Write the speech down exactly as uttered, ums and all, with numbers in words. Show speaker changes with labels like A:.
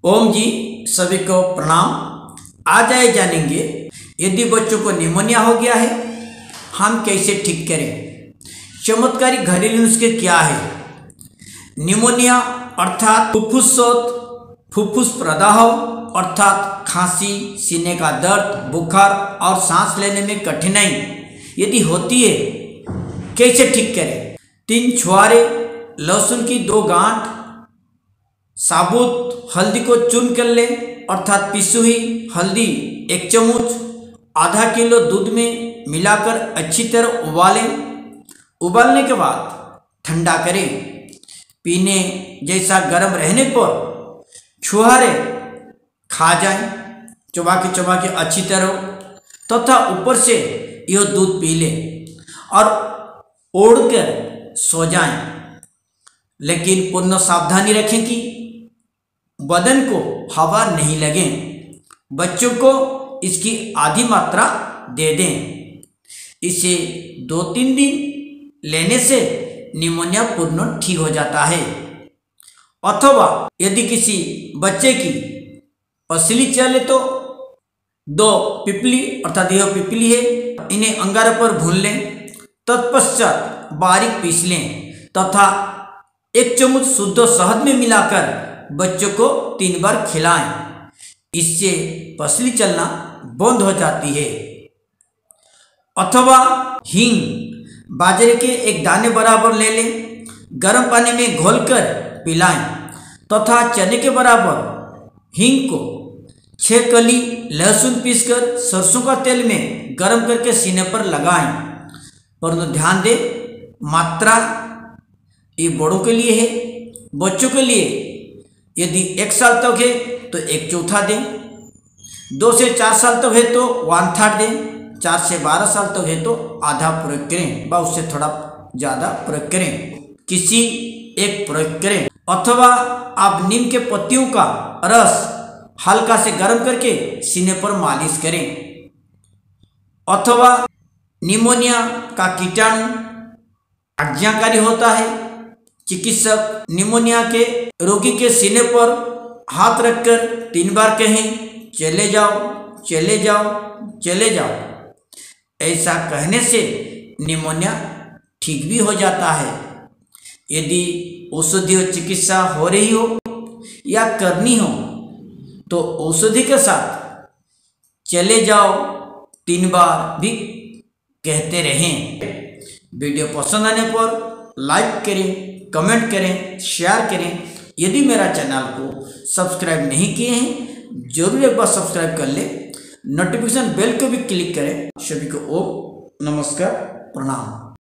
A: ओम जी सभी को प्रणाम। आज आए जानेंगे यदि बच्चों को निमोनिया हो गया है हम कैसे ठीक करें। चमत्कारी घरेलू नुस्खे क्या है। निमोनिया अर्थात फुफ्फुसोत फुफ्फुस प्रदाह अर्थात खांसी, सीने का दर्द, बुखार और सांस लेने में कठिनाई यदि होती है कैसे ठीक करें। तीन छुहारे लहसुन की दो गांठ, साबुत हल्दी को चून कर ले अर्थात पिसी हुई हल्दी एक चम्मच आधा किलो दूध में मिलाकर अच्छी तरह उबालें। उबालने के बाद ठंडा करें। पीने जैसा गर्म रहने पर छुहारे खा जाएं, चबा के चबा के अच्छी तरह तथा ऊपर से यह दूध पी लें और ओढ़कर सो जाएं। लेकिन पूर्ण सावधानी रखें कि बदन को हवा नहीं लगे। बच्चों को इसकी आधी मात्रा दे दें। इसे दो तीन दिन लेने से निमोनिया पूर्ण ठीक हो जाता है। अथवा यदि किसी बच्चे की पसली चले तो दो पिपली अर्थात यह पिपली है, इन्हें अंगारे पर भून लें। तत्पश्चात बारीक पीस लें तथा एक चम्मच शुद्ध शहद में मिलाकर बच्चों को तीन बार खिलाएं। इससे पसली चलना बंद हो जाती है। अथवा हींग बाजरे के एक दाने बराबर ले लें, गर्म पानी में घोलकर पिलाएं तथा चने के बराबर हींग को छह कली लहसुन पीसकर सरसों का तेल में गर्म करके सीने पर लगाएं। परंतु ध्यान दें मात्रा ये बड़ों के लिए है। बच्चों के लिए यदि एक साल तक है तो एक चौथा दें, दो से चार साल तक है तो वन थर्ड दें, चार से बारह साल तक है तो आधा प्रयोग करें व उससे थोड़ा ज़्यादा प्रयोग करें। किसी एक प्रयोग करें। अथवा आप नीम के पत्तियों का रस हल्का से गर्म करके सीने पर मालिश करें। अथवा निमोनिया का कीटाणु आज्ञाकारी होता है। चिकित्सक निमोनिया के रोगी के सीने पर हाथ रखकर तीन बार कहें चले जाओ चले जाओ चले जाओ। ऐसा कहने से निमोनिया ठीक भी हो जाता है। यदि औषधि चिकित्सा हो रही हो या करनी हो तो औषधि के साथ चले जाओ तीन बार भी कहते रहें। वीडियो पसंद आने पर लाइक करें, कमेंट करें, शेयर करें। यदि मेरा चैनल को सब्सक्राइब नहीं किए हैं जरूर एक बार सब्सक्राइब कर लें। नोटिफिकेशन बेल को भी क्लिक करें। सभी को ओम नमस्कार प्रणाम।